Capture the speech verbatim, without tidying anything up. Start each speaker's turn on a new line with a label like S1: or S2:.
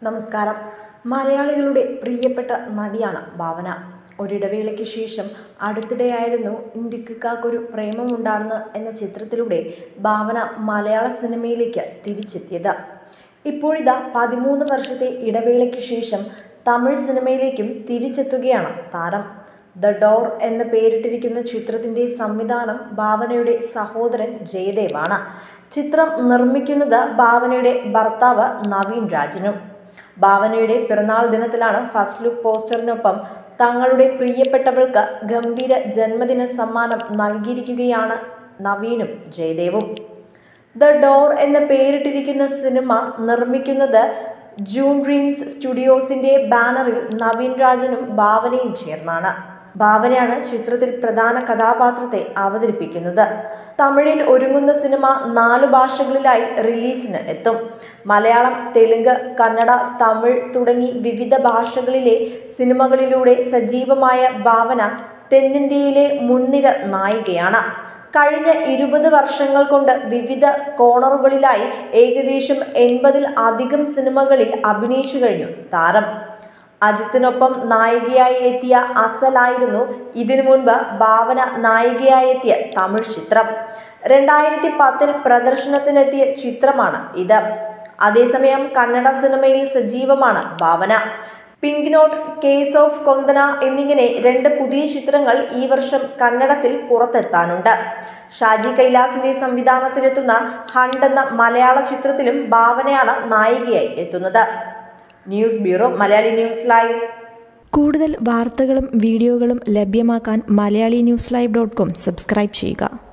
S1: നമസ്കാരം. മലയാളികളുടെ പ്രിയപ്പെട്ട നടിയാണ് ഭാവന. ഒരിടവേളയ്ക്ക് ശേഷം അടുത്തിടെയായിരുന്നു ഇന്ത്യക്കാർക്കൊരു പ്രേമമുണ്ടാർന്ന് എന്ന ചിത്രത്തിലൂടെ ഭാവന മലയാള സിനിമയിലേക്ക് തിരിച്ചെത്തിയത്. ഇപ്പോഴിതാ പതിമൂന്ന് വർഷത്തെ ഇടവേളയ്ക്ക് ശേഷം തമിഴ് സിനിമയിലേക്കും തിരിച്ചെത്തുകയാണ് താരം. ദ ഡോർ എന്ന് പേരിട്ടിരിക്കുന്ന ചിത്രത്തിന്റെ സംവിധാനം ഭാവനയുടെ സഹോദരൻ ജയദേവാണ്. ചിത്രം നിർമ്മിക്കുന്നത് ഭാവനയുടെ ഭർത്താവ് നവീൻ രാജിനും. ഭാവനയുടെ പിറന്നാൾ ദിനത്തിലാണ് ഫസ്റ്റ് ലുക്ക് പോസ്റ്ററിനൊപ്പം തങ്ങളുടെ പ്രിയപ്പെട്ടവൾക്ക് ഗംഭീര ജന്മദിന സമ്മാനം നൽകിയിരിക്കുകയാണ് നവീനും ജയദേവും. ദ ഡോർ എന്ന് പേരിട്ടിരിക്കുന്ന സിനിമ നിർമ്മിക്കുന്നത് ജൂൺ ഡ്രീംസ് സ്റ്റുഡിയോസിന്റെ ബാനറിൽ നവീൻ രാജനും ഭാവനയും ചേർന്നാണ്. ഭാവനയാണ് ചിത്രത്തിൽ പ്രധാന കഥാപാത്രത്തെ അവതരിപ്പിക്കുന്നത്. തമിഴിൽ ഒരുങ്ങുന്ന സിനിമ നാലു ഭാഷകളിലായി റിലീസിന് എത്തും. മലയാളം, തെലുങ്ക്, കന്നഡ, തമിഴ് തുടങ്ങി വിവിധ ഭാഷകളിലെ സിനിമകളിലൂടെ സജീവമായ ഭാവന തെന്നിന്ത്യയിലെ മുൻനിര നായികയാണ്. കഴിഞ്ഞ ഇരുപത് വർഷങ്ങൾ കൊണ്ട് വിവിധ കോണറുകളിലായി ഏകദേശം എൺപതിൽ അധികം സിനിമകളിൽ അഭിനയിച്ചു കഴിഞ്ഞു താരം. അജിത്തിനൊപ്പം നായികയായി എത്തിയ അസലായിരുന്നു ഇതിനു മുൻപ് ഭാവന നായികയായി എത്തിയ തമിഴ് ചിത്രം. രണ്ടായിരത്തി പത്തിൽ പ്രദർശനത്തിനെത്തിയ ചിത്രമാണ് ഇത്. അതേസമയം കന്നഡ സിനിമയിൽ സജീവമാണ് Bhavana. Pink note, case of Kondana എന്നിങ്ങനെ രണ്ട് പുതിയ ചിത്രങ്ങൾ ഈ വർഷം കന്നഡത്തിൽ പുറത്തെത്താനുണ്ട്. ഷാജി കൈലാസിന്റെ സംവിധാനത്തിലെത്തുന്ന ഹണ്ട് എന്ന മലയാള ചിത്രത്തിലും ഭാവനയാണ് നായികയായി എത്തുന്നത്. News bureau, Malayali news live.
S2: കൂടുതൽ വാർത്തകളും വീഡിയോകളും ലഭ്യമാക്കാൻ Malayali news live dot com subscribe ചെയ്യുക.